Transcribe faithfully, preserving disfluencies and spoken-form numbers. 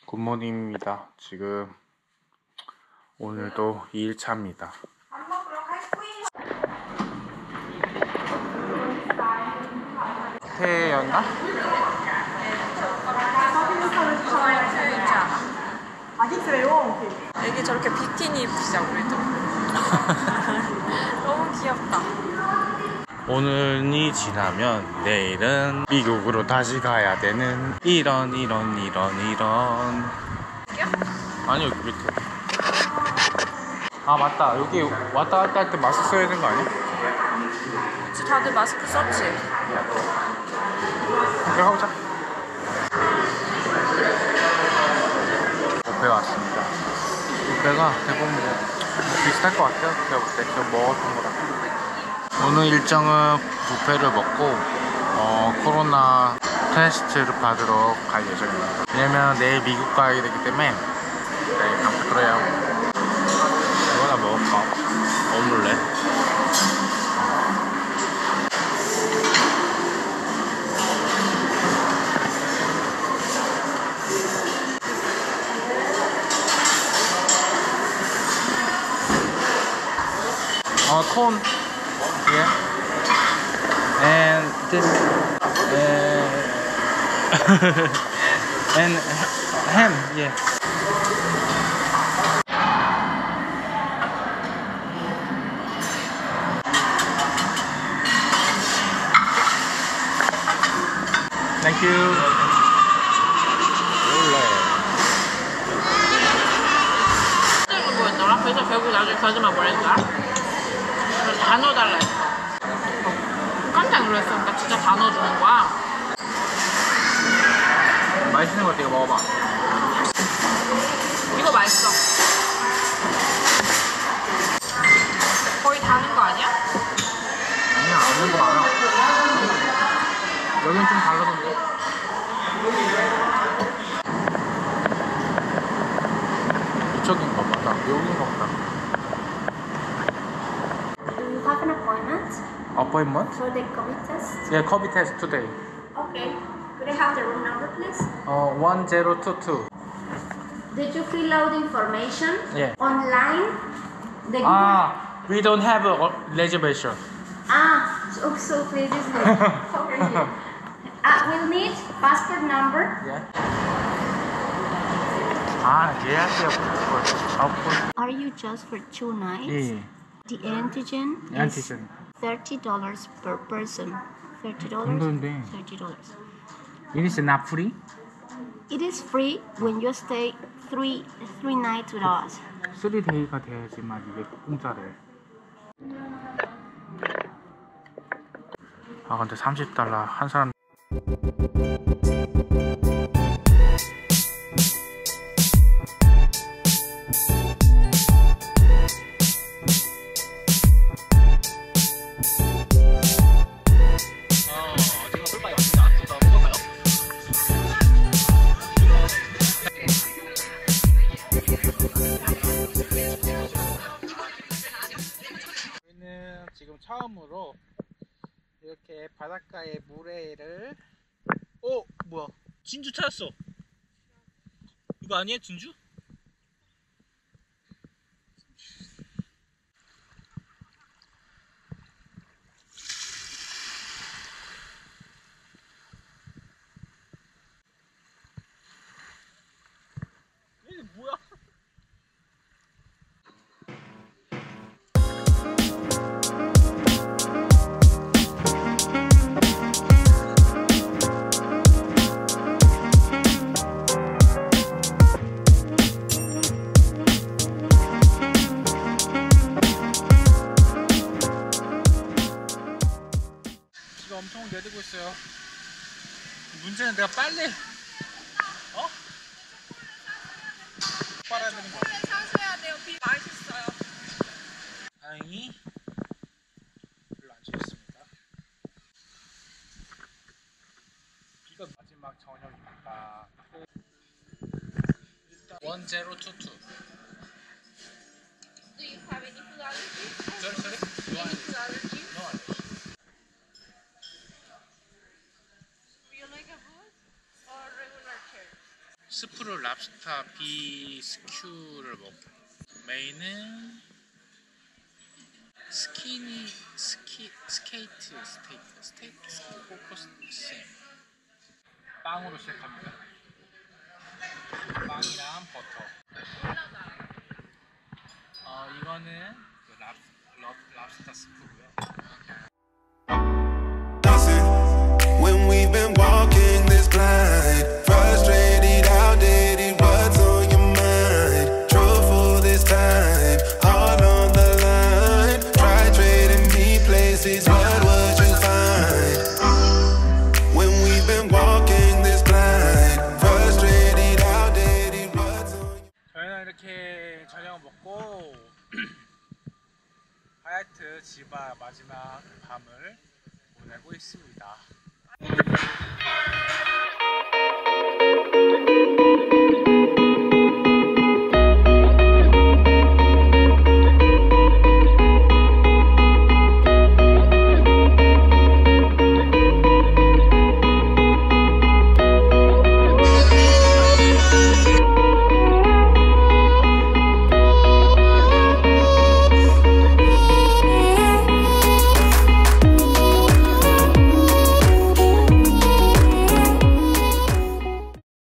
굿모닝입니다. 지금 오늘도 이 일차입니다. 새해였나? 애기 저렇게 비키니 입히자 우리도. 너무 귀엽다. 오늘이 지나면 내일은 미국으로 다시 가야 되는 이런 이런 이런 이런. 아니 여기 밑에. 아 맞다, 여기 왔다 갔다 할 때 마스크 써야 되는 거 아니야? 그치, 다들 마스크 썼지? 그래 가보자. 뷔페 왔습니다. 뷔페가 대부분 뭐 비슷할 것 같아요. 제가 볼 때 제가 먹었던 거랑. 오늘 일정은 뷔페를 먹고 어, 코로나 테스트를 받으러 갈 예정입니다. 왜냐면 내일 미국 가야 되기 때문에 네, 아무튼 그래요. 이거나 먹을까? 오믈렛. 어, 콘. Yeah. And this uh, and ham, yeah. Thank you. 이거 뭐였더라? 그래서 결국 나중에 거짓말 보냈다. 다 넣어달라 했어. 깜짝 놀랐어. 그러니까 진짜 다 넣어주는 거야. 맛있는 것 같아. 이거 먹어봐. 이거 맛있어. 거의 다 넣은 거 아니야? 아니야, 안 넣은 거 많아. 여긴 좀 다르던데. 이쪽인가 보다. 여긴가 보다. Have an appointment Appointment? for the COVID test? Yeah, COVID test today. Okay. Could I have the room number, please? Uh, one zero two two. Did you fill out the information? Yeah. Online? The Ah, we don't have a reservation. Ah, so, so please, this way. Over here. Uh, we'll need passport number. Yeah. 아, 예약해요. 아웃풋. Are you just for two nights? 예. The antigen is 안티젠. thirty dollars per person. thirty dollars? 정도인데. thirty dollars. It is not free? It is free when you stay three three nights with us. 쓰리 데이가 돼야지만 이게 공짜래. 아 근데 삼십 달러 한 사람. 저희는 지금 처음으로 이렇게 바닷가의 모래를. 어? 뭐야? 진주 찾았어. 이거 아니야? 진주? 이게 뭐야? 비가 엄청 내리고 있어요. 문제는 내가 빨래 어? 빨아야 되는 거. 빨리 차셔야 돼요. 비 맛있어요. 다행히 별로 안 치겠습니다. 비가 마지막 저녁입니다. 일단 one zero two two. Do you have any food allergy? Sorry, sorry. No Any food allergy? No allergy. Do you like a booth or regular chair? 스프로 랍스타 비스큐를 먹고, 메인은 스키니 스키 스케이트 스테이크 스테이크 스테이크 코코스 쌤. 빵으로 시작합니다. 빵이랑 버터. 어 이거는 그 랍, 랍, 랍스타 스프고요. When we've been walking this blind, frustrated, outdated, what's on your mind? Trouble this time, all on the line. Try trading me places, what would you find? When we've been walking this blind, frustrated, outdated, what's on your mind? 저희는 이렇게 저녁 먹고 하얏트 지바 마지막 밤을 보내고 있습니다.